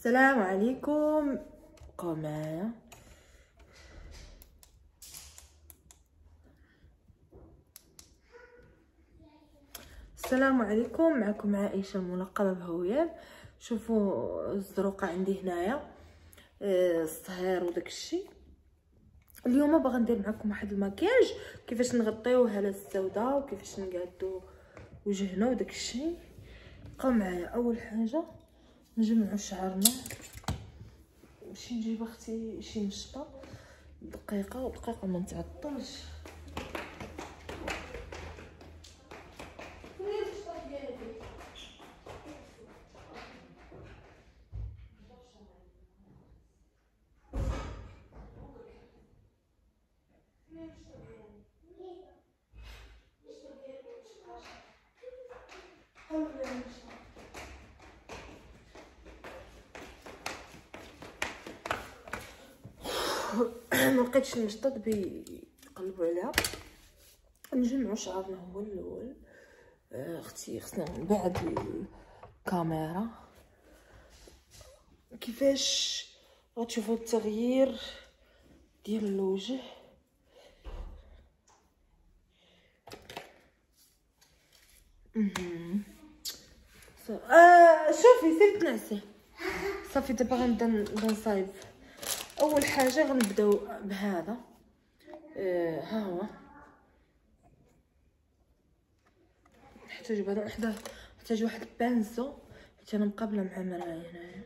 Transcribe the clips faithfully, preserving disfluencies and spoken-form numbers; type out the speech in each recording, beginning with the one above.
السلام عليكم. بقاو معايا. السلام عليكم، معكم عائشه الملقبه بهويان. شوفوا الزروقه عندي هنايا الصهير وداك الشيء. اليوم باغا ندير معكم واحد المكياج كيفاش نغطيو هاله السوداء وكيفاش نقادو وجهنا وداك الشيء. بقاو معايا. اول حاجه نجمعوا شعرنا، نمشي نجيب اختي شي مشطه دقيقه ودقيقه ما نتعطلش. ملقيتش المشطط بيقلبوا عليها. نجمعوا شعرنا هو الاول. اختي خصنا بعد الكاميرا كيفاش غتشوفوا التغيير ديال الوجه. آه شوفي سير تنعسي صافي. دابا غنبدا نصايب. اول حاجه غنبداو بهذا. آه ها هو نحتاج بهذا وحده، نحتاج واحد البانزو حيت انا مقابله مع مرايه هنايا.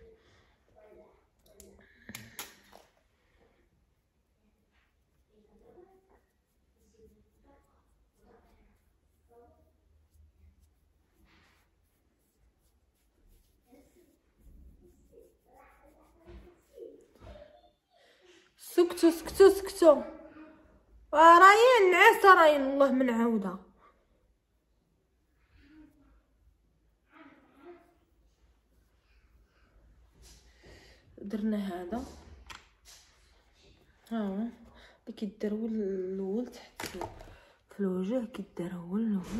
سكتو سكتو سكتو راهي نعاسه راهي والله من عاوده. درنا هذا ها هو اللي كيدار هو الاول تحت في الوجه، كيدار هو الاول.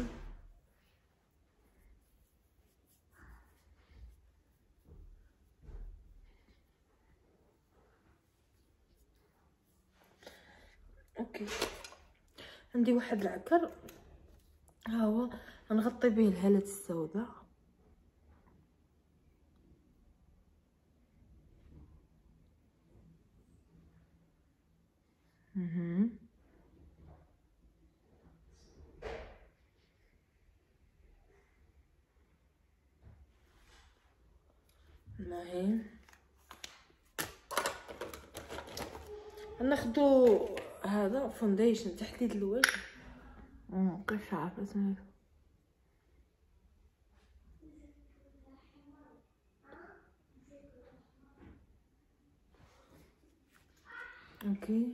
اوكي عندي واحد العكر ها هو غنغطي به الهالات السوداء. اها ناهي ناخدو هذا فونديشن تحديد الوجه. اه كيف عارفه سميتو. اوكي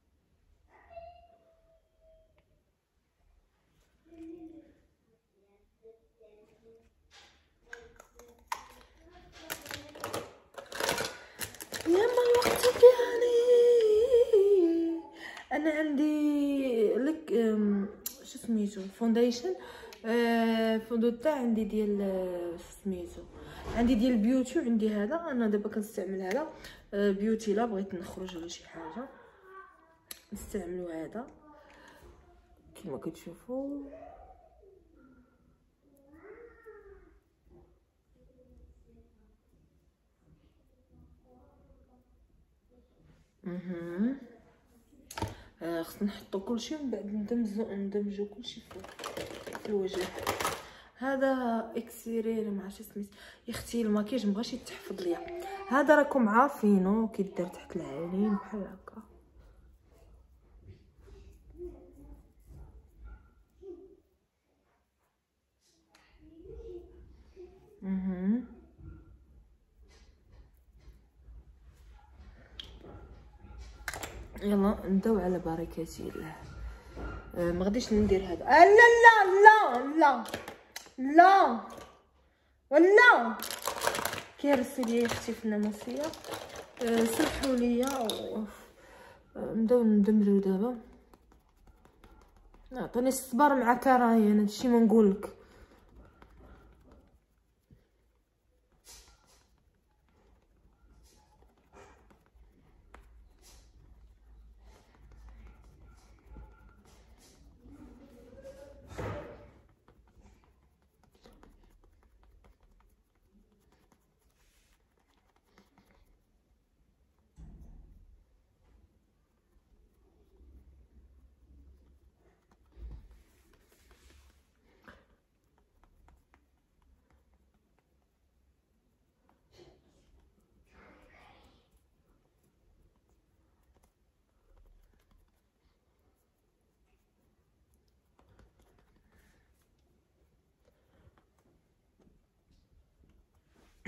يما وقتك يعني. انا عندي لك شو سميتو فونديشن آه فوندو تاع عندي ديال شو سميتو عندي ديال بيوتي وعندي هذا. انا دابا كنستعمل هذا آه بيوتي. لا بغيت نخرج ولا شي حاجه نستعملوا هذا كما كتشوفوا. اها آه خصنا نحطو كلشي ومن بعد ندمجو ندمجو كلشي في الوجه. هذا اكسيرير مع شي سميت يا اختي الماكياج مبغاش يتحفظ ليا. هذا راكم عارفينو كيدار تحت العينين بحال هكا. اها يلا نبداو على بركه الله. أه ما غاديش ندير هذا. آه لا لا لا لا لا ولا كيرسي لي اختي في الناموسيه. أه سمحوا لي أه نبداو ندمجو دابا. عطيني الصبر مع كراهيه انا هادشي ما نقولك.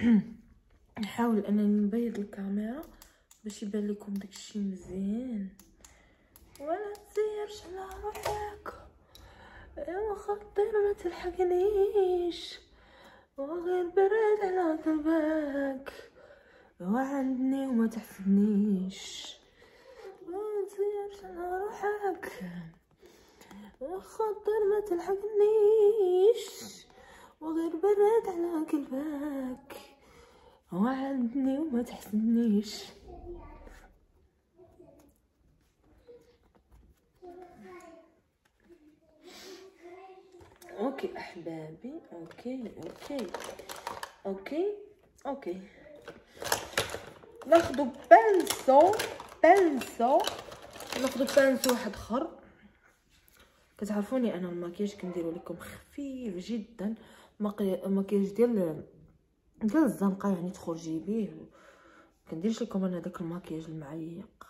نحاول انني نبيض الكاميرا باش يبان لكم داكشي مزيان. ولا تسيرش على روحك يا خطير ما تلحقنيش، وغير برد على قلبك وعندني وما تحسدنيش. ما تسيرش على روحك يا خطير ما تلحقنيش، وغير برد على قلبك وعندني وما تحسدنيش. اوكي احبابي، اوكي اوكي اوكي اوكي. ناخدو بانسو بانسو ناخدو بانسو واحد اخر. كتعرفوني انا الماكياج كنديرو لكم خفيف جدا، الماكياج ديال ديال الزنقه يعني تخرجي بيه. كنديرش لكم انا داك الماكياج المعيق.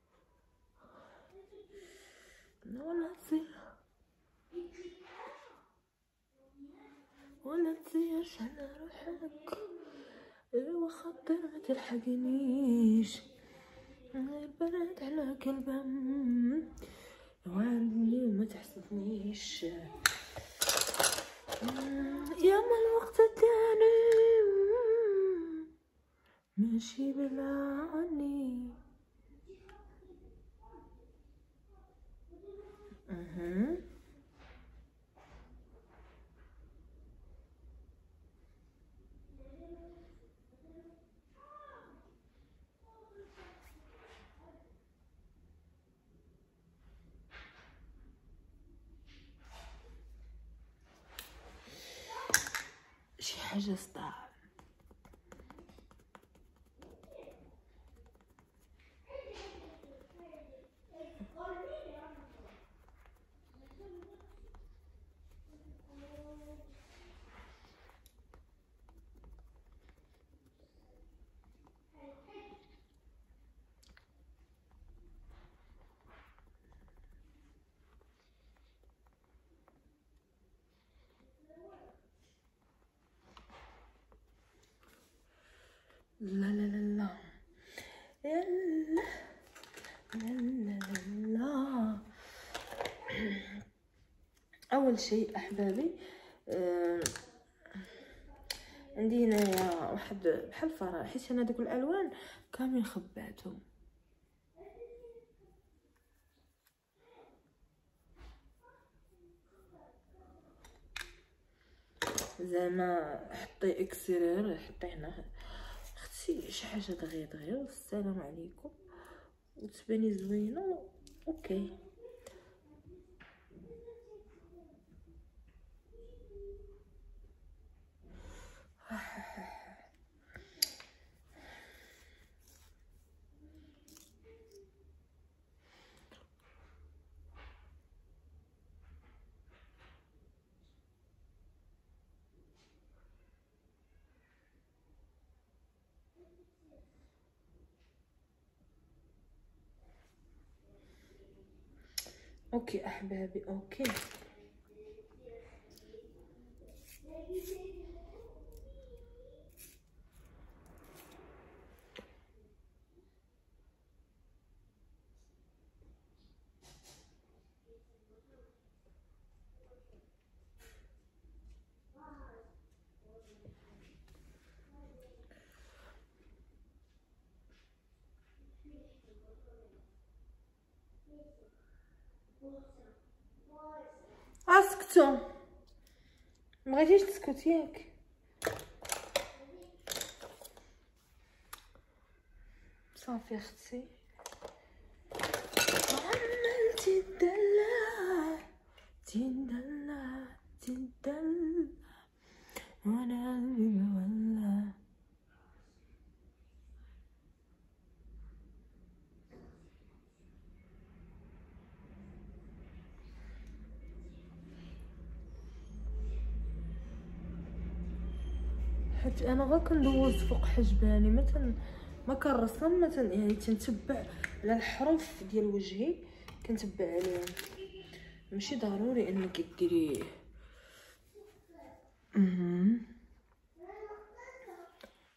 ولا تسير ولا تسيرش على روحك ايوا خاطر ما تلحقنيش، غير برد على قلبك وعندني وما تحسدنيش. يا ما الوقت الثاني ماشي بلا عني. اها شي حاجه صداع. لا لا لا لا لا لا لا لا. اول شيء احبابي آه عندي هنايا واحد بحال الفراغ، حيت انا دوك الالوان كاملين خباتهم. زعما حطي اكسيرير، حطي هنا اختي شي حاجه دغيا دغيا والسلام عليكم وتباني زوينه. اوكي اوكي احبابي اوكي. اسكتوا مبغيتيش تسكتي ياك؟ صافي اختي عملتي تدلع تدلع تدلع وانا قلبي مولع. حيت انا غير كندوز فوق حجباني مثلا ما كنرسم مثلا، يعني تنتبع على الحروف ديال وجهي كنتبع عليهم، ماشي ضروري انك ديري.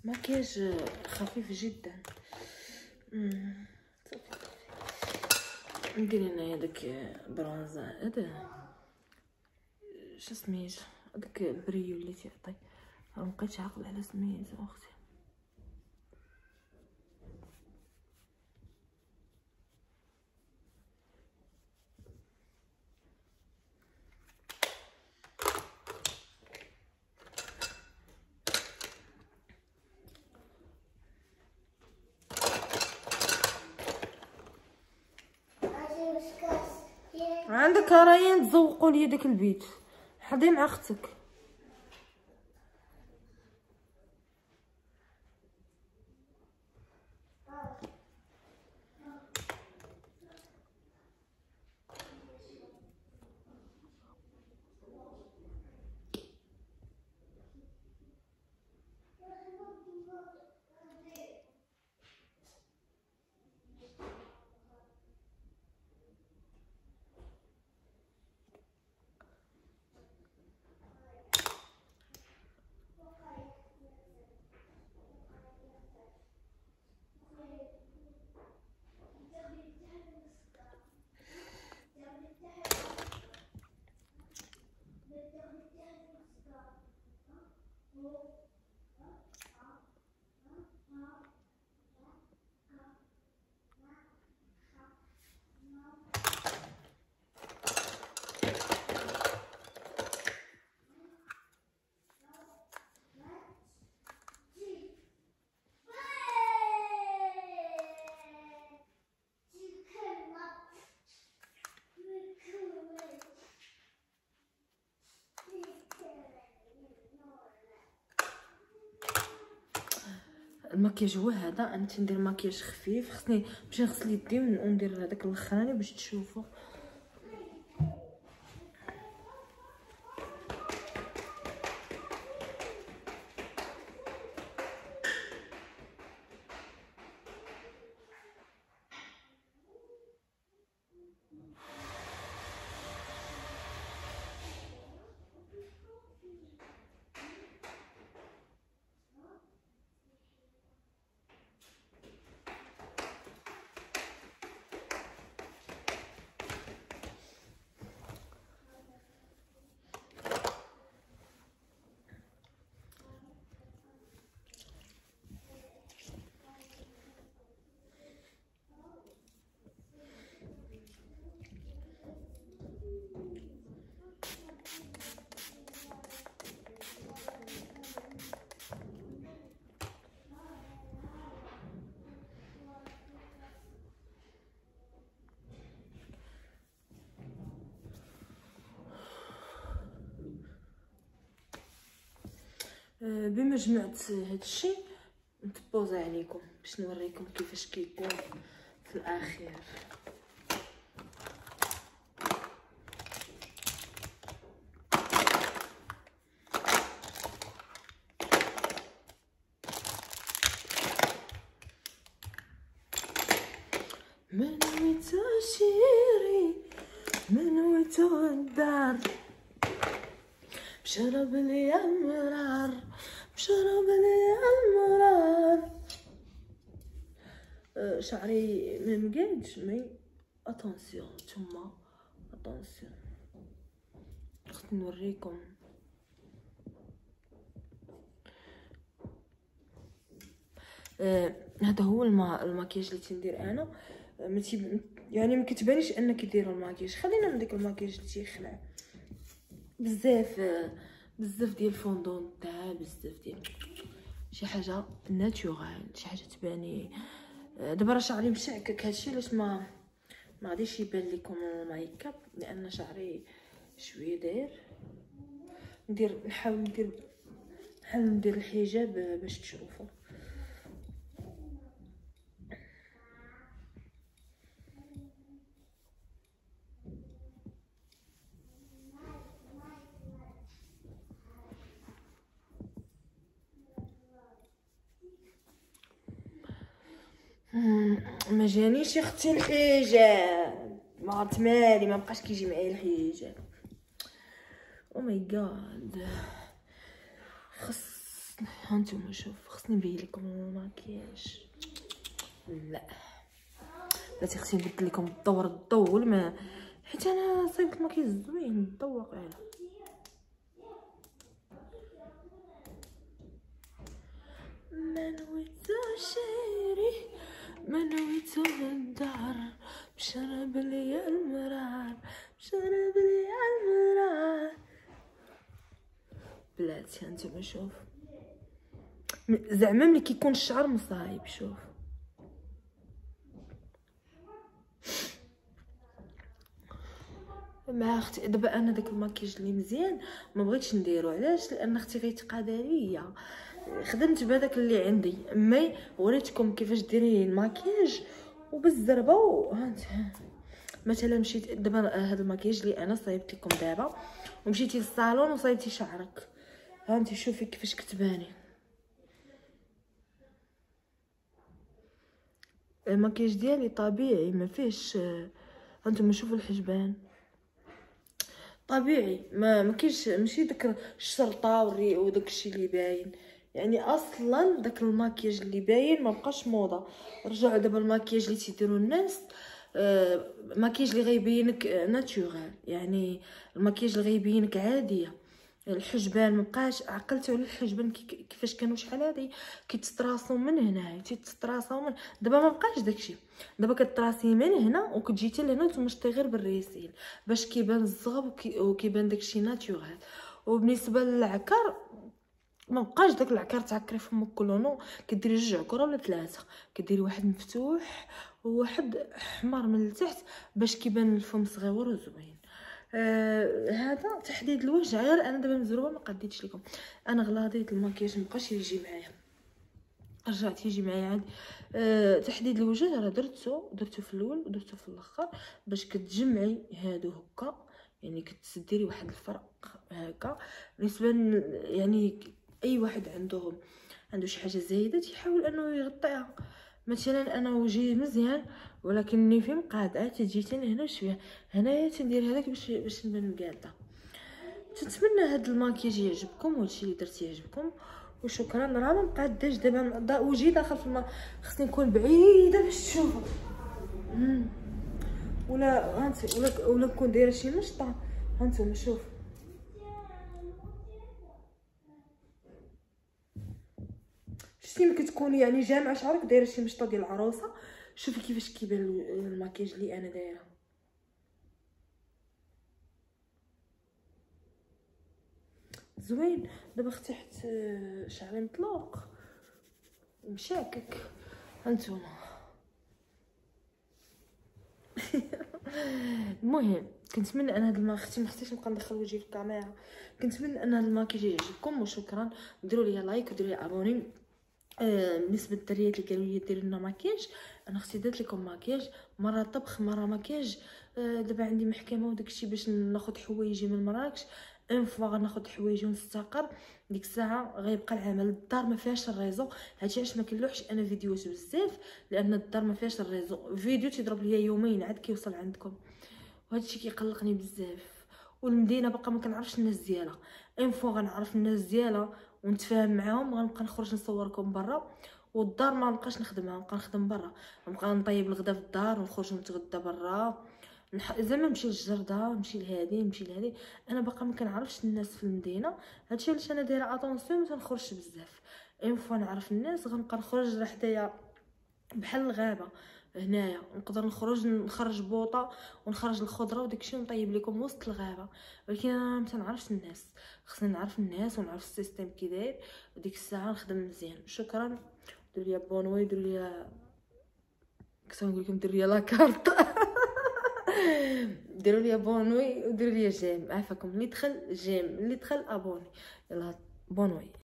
مكياج خفيف جدا. ندير هنايا داك برونزا هذا شو سميتو داك البريو اللي تيعطي، مبقيتش عاقله على سميتو اختي. عندك راين تزوقوا لي داك البيت، حضي مع اختك. المكياج هو هذا، انا تندير مكياج خفيف. خصني نمشي نغسل يدي وندير هذاك الاخراني باش تشوفوا. بما جمعت هادشي نتبوزا عليكم باش نوريكم كيفاش كيكون في الاخير. من وتشيري من وتودار بشرب لي المرار بشرب لي المرار. أه شعري ما مقادش مي اتونسيون تما اتونسيون. خصني نوريكم أه هذا هو الما الماكياج اللي تندير انا. ما يعني ما كتبانيش ان كيديروا الماكياج. خلينا من ديك الماكياج اللي تيخلع بزاف بزاف ديال الفوندون تاع بزاف ديال شي حاجه ناتورال، شي حاجه تباني. دابا راه شعري مشعكك، هادشي علاش ما ما غاديش يبان لكم الميك اب، لان شعري شويه داير. ندير نحاول ندير نحاول ندير الحجاب باش تشوفوا. ما جانيش اختي الحجاب، ما عرفت مالي ما بقاش كيجي معايا الحجاب. او ماي جاد، خص خصني هانتوما شوف خصني نبين لكم الماكياج. لا بلاتي خصني نبدل لكم الدور الضوء ما حيت انا صايبت الماكياج زوين الضوء واقيلا. ما نويتو شيري ما نويتو الدار بشرب ليا المرار بشرب ليا المرار. بلاتي هانتوما شوف زعما ملي كيكون الشعر مصايب شوف مع اختي. دابا انا داك الماكياج اللي مزيان ما بغيتش نديرو علاش لان اختي غيتقاد عليا خدمت بهذاك اللي عندي. مي وريتكم كيفاش ديري الماكياج وبالزربه وهانت مثلا مشيت دابا هذا الماكياج اللي انا صايبت لكم دابا ومشيتي للصالون وصايبتي شعرك هانتي شوفي كيفاش كتباني. الماكياج ديالي طبيعي ما فيهش هانتوما شوفوا الحجبان طبيعي ما ما كاينش ماشي داك الشرطه وداك الشيء اللي باين. يعني اصلا داك الماكياج اللي باين ما بقاش موضه. رجعوا دابا الماكياج اللي تيديروا الناس آه ماكياج اللي غيبينك ناتورال يعني الماكياج اللي غيبينك عاديه. الحجبان مبقاش عقلتوا على الحجبان كيفاش كانوا شحال هادي كيتطراسوا من هنا تيتطراسوا من دابا ما بقاش داكشي. دابا كتطراسي من هنا وكتجي حتى لهنا وتمشطي غير بالريسيل باش كيبان الزغب وكيبان داكشي ناتورال. وبالنسبه للعكر ما بقاش داك العكر تعكري فمك كلونو كديري جوج عكره ولا ثلاثه كديري واحد مفتوح وواحد احمر من التحت باش كيبان الفم صغيور وزوين. آه هذا تحديد الوجه غير انا دابا مزروبه ما قديتش لكم. انا غلاضيت الماكياج مابقاش يجي معايا رجعت يجي معايا عاد. آه تحديد الوجه راه درتو درتو في الاول ودرتو في الاخر باش كتجمعي هادو هكا يعني كتديري واحد الفرق هكا. بالنسبه يعني اي واحد عنده عنده شي حاجه زايده تيحاول انه يغطيها. مثلا انا وجهي مزيان ولكنني في مقاده تجي حتى هنا شويه هنايا تندير هذاك باش باش نبان مقاده. تنتمنى هذا الماكياج يعجبكم وهادشي اللي درت يعجبكم وشكرا. راه ما مقاداش دابا وجهي داخل في الماء خصني نكون بعيده باش تشوفوا ولا هانت ولا ولا نكون دايره شي مشطه. هانتوما شوف شتي ملي كتكوني يعني جامعه شعرك دايره شي مشطه ديال العروسه. شوفي كيفاش كيبان الماكياج اللي انا دايره. زوين. دابا اختي حت شعري مطلوق مشاكك هانتوما. المهم كنتمنى ان هاد الما اختي ما خصنيش نبقى ندخل وجهي في الكاميرا. كنتمنى ان هاد الماكياج يعجبكم وشكرا. ديروا لي لايك وديروا لي ابوني. آه بالنسبه للدريات اللي قالوا لي ديروا لنا ماكياج انا اختي درت لكم ماكياج مره طبخ مره ماكياج. آه دابا عندي محكمه وداكشي باش ناخذ حوايجي من مراكش اون فوا غناخذ حوايجي ونستقر ديك الساعه غيبقى العمل. الدار ما فيهاش الريزو هادشي علاش ما كنلوحش انا فيديوهات بزاف لان الدار ما فيهاش الريزو. فيديو تيضرب ليا يومين عاد كيوصل عندكم وهادشي كيقلقني بزاف. والمدينه باقا ما كنعرفش الناس ديالها. اون فوا غنعرف الناس ديالها ونتفاهم معاهم غنبقى نخرج نصوركم برا. والدار ما نبقاش نخدمها نبقى نخدم برا نبقى نطيب الغدا في الدار ونخرج نتغدى برا نح... زعما نمشي للجرده نمشي لهادي نمشي لهادي. انا باقا ما كنعرفش الناس في المدينه هادشي علاش انا دايره اتونسيون ما تنخرجش بزاف. اون فوا نعرف الناس غنبقى نخرج راه حدايا بحال الغابه هنايا نقدر نخرج نخرج بوطه ونخرج الخضره وداكشي ونطيب لكم وسط الغابه. ولكن انا ما تنعرفش الناس خصني نعرف الناس ونعرف السيستم كي داير وديك الساعه نخدم مزيان. شكرا. ديروا لي بونوي ديروا لي كنت نقول لكم ديروا لي لاكارت ديروا لي بونوي وديروا لي جيم عافاكم. اللي دخل جيم اللي دخل ابوني. يلا بونوي.